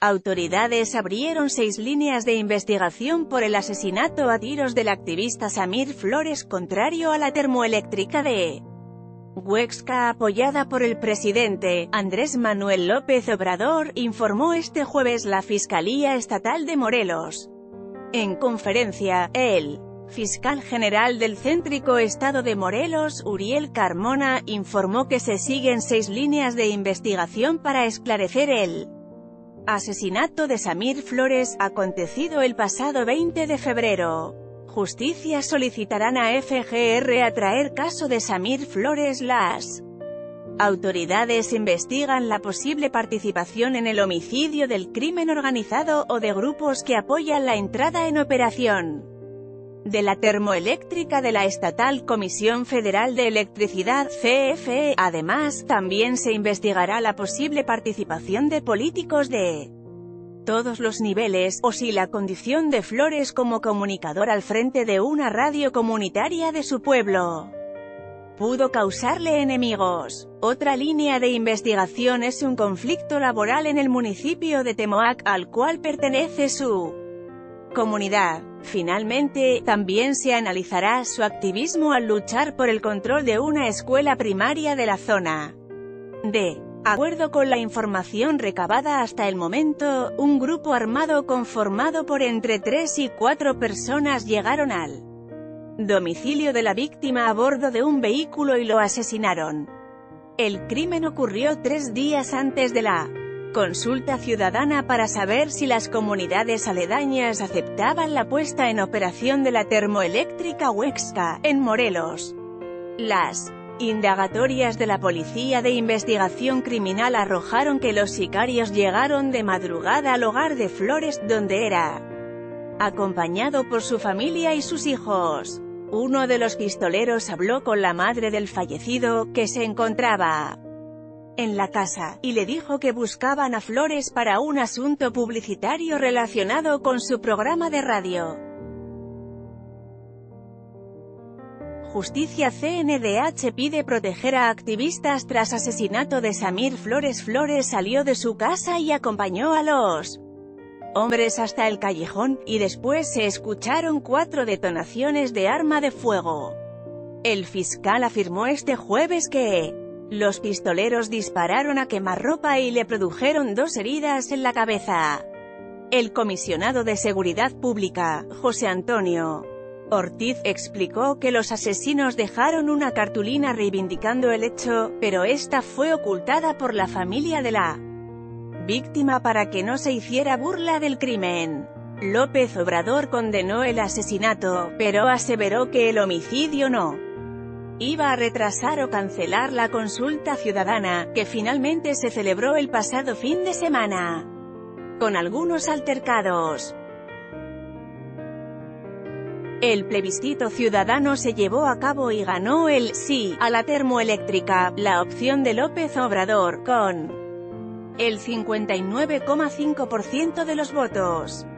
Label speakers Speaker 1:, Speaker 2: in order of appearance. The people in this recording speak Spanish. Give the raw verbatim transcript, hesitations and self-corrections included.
Speaker 1: Autoridades abrieron seis líneas de investigación por el asesinato a tiros del activista Samir Flores contrario a la termoeléctrica de Huexca apoyada por el presidente, Andrés Manuel López Obrador, informó este jueves la Fiscalía Estatal de Morelos. En conferencia, el fiscal general del céntrico estado de Morelos, Uriel Carmona, informó que se siguen seis líneas de investigación para esclarecer el asesinato de Samir Flores, acontecido el pasado veinte de febrero. Justicia solicitarán a F G R a traer caso de Samir Flores. Las autoridades investigan la posible participación en el homicidio del crimen organizado o de grupos que apoyan la entrada en operación de la termoeléctrica de la estatal Comisión Federal de Electricidad C F E. Además, también se investigará la posible participación de políticos de todos los niveles, o si la condición de Flores como comunicador al frente de una radio comunitaria de su pueblo pudo causarle enemigos. Otra línea de investigación es un conflicto laboral en el municipio de Temoac, al cual pertenece su comunidad. Finalmente, también se analizará su activismo al luchar por el control de una escuela primaria de la zona. De acuerdo con la información recabada hasta el momento, un grupo armado conformado por entre tres y cuatro personas llegaron al domicilio de la víctima a bordo de un vehículo y lo asesinaron. El crimen ocurrió tres días antes de la consulta ciudadana para saber si las comunidades aledañas aceptaban la puesta en operación de la termoeléctrica Huexca, en Morelos. Las indagatorias de la Policía de Investigación Criminal arrojaron que los sicarios llegaron de madrugada al hogar de Flores, donde era acompañado por su familia y sus hijos. Uno de los pistoleros habló con la madre del fallecido, que se encontraba en la casa, y le dijo que buscaban a Flores para un asunto publicitario relacionado con su programa de radio. Justicia C N D H pide proteger a activistas tras asesinato de Samir Flores. Flores salió de su casa y acompañó a los hombres hasta el callejón, y después se escucharon cuatro detonaciones de arma de fuego. El fiscal afirmó este jueves que los pistoleros dispararon a quemarropa y le produjeron dos heridas en la cabeza. El comisionado de Seguridad Pública, José Antonio Ortiz, explicó que los asesinos dejaron una cartulina reivindicando el hecho, pero esta fue ocultada por la familia de la víctima para que no se hiciera burla del crimen. López Obrador condenó el asesinato, pero aseveró que el homicidio no iba a retrasar o cancelar la consulta ciudadana, que finalmente se celebró el pasado fin de semana, con algunos altercados. El plebiscito ciudadano se llevó a cabo y ganó el sí a la termoeléctrica, la opción de López Obrador, con el cincuenta y nueve coma cinco por ciento de los votos.